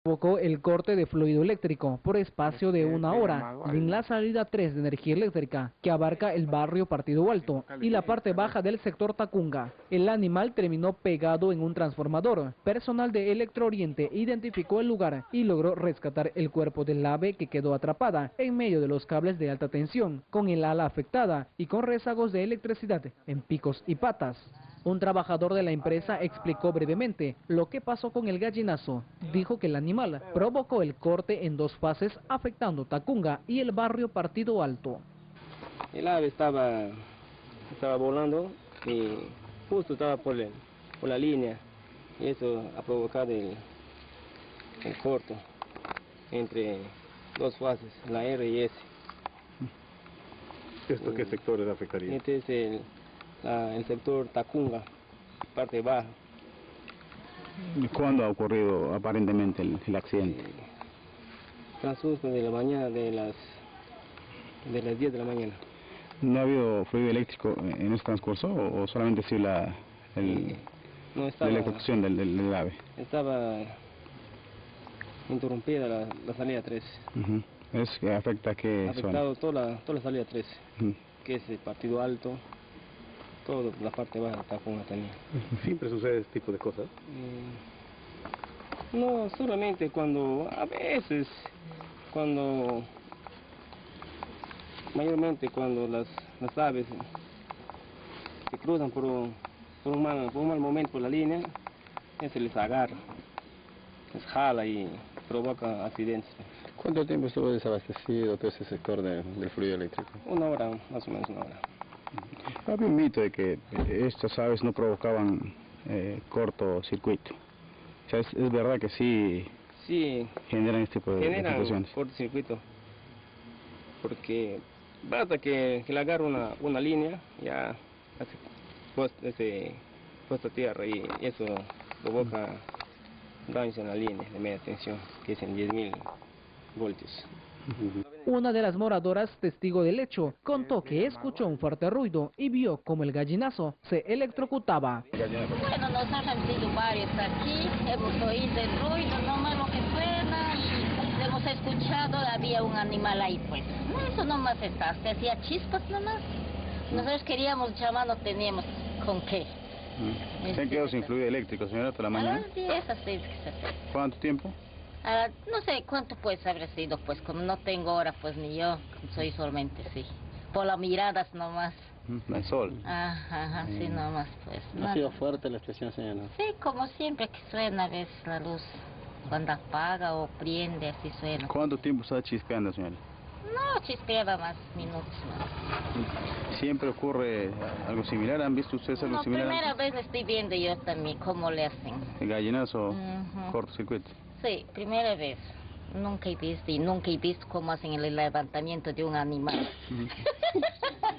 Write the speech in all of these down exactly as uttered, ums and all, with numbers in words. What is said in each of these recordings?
Provocó el corte de fluido eléctrico por espacio de una hora en la salida tres de energía eléctrica, que abarca el barrio Partido Alto y la parte baja del sector Tacunga. El animal terminó pegado en un transformador. Personal de Electrooriente identificó el lugar y logró rescatar el cuerpo del ave, que quedó atrapada en medio de los cables de alta tensión, con el ala afectada y con rezagos de electricidad en picos y patas. Un trabajador de la empresa explicó brevemente lo que pasó con el gallinazo. Dijo que el animal provocó el corte en dos fases, afectando Tacunga y el barrio Partido Alto. El ave estaba, estaba volando y justo estaba por, el, por la línea, y eso ha provocado el, el corto entre dos fases, la R y S. ¿Esto qué sectores afectaría? Este es el, la, el sector Tacunga, parte baja. ¿Cuándo ha ocurrido aparentemente el, el accidente? Eh, transcurso de la mañana, de las, de las diez de la mañana. ¿No ha habido fluido eléctrico en ese transcurso o, o solamente sí la, el, no estaba, la electrocución del, del, del ave? Estaba interrumpida la, la salida tres. Uh-huh. ¿Es que afecta que ha afectado toda la, toda la salida tres, uh-huh. que es el Partido Alto, toda la parte baja de Tacunga también. ¿Siempre sucede este tipo de cosas? Eh, no, solamente cuando, a veces, cuando, mayormente cuando las, las aves se cruzan por un, por, un mal, por un mal momento por la línea, se les agarra, les jala y provoca accidentes. ¿Cuánto tiempo estuvo desabastecido todo ese sector de, del fluido eléctrico? Una hora, más o menos una hora. Había un mito de que estas aves no provocaban eh, cortocircuito. O sea, es, es verdad que sí, sí generan este tipo de, generan de situaciones. Cortocircuito, porque basta que, que le agarre una, una línea, ya hace puesta, ese, puesta a tierra, y eso provoca daños en la línea de media tensión, que es en diez mil voltios. Una de las moradoras, testigo del hecho, contó que escuchó un fuerte ruido y vio como el gallinazo se electrocutaba. Bueno, nos han sido varios aquí, hemos oído el ruido, nomás lo que suena, y hemos escuchado, había un animal ahí, pues. Eso nomás está, se hacía chispas nomás. Nosotros queríamos llamar, no teníamos con qué. ¿Se han quedado sin fluido eléctrico, señora, hasta la mañana? A las diez, hasta que se fue. ¿Cuánto tiempo? Ah, no sé cuánto pues habrá sido, pues como no tengo hora, pues ni yo, soy solamente, sí, por las miradas nomás. El sol. Ajá, ajá, sí, nomás, pues. ¿Ha no, sido fuerte la expresión, señora? Sí, como siempre que suena a veces la luz, cuando apaga o prende, así suena. ¿Cuánto tiempo está chispeando, señora? No, chispeaba más minutos más. ¿Siempre ocurre algo similar? ¿Han visto ustedes algo no, similar? La primera vez estoy viendo yo también cómo le hacen. ¿El gallinazo, uh-huh. cortocircuito? Sí, primera vez. Nunca he visto y nunca he visto cómo hacen el levantamiento de un animal.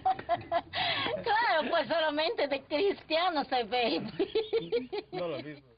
Claro, pues solamente de cristiano se ve. No lo he visto.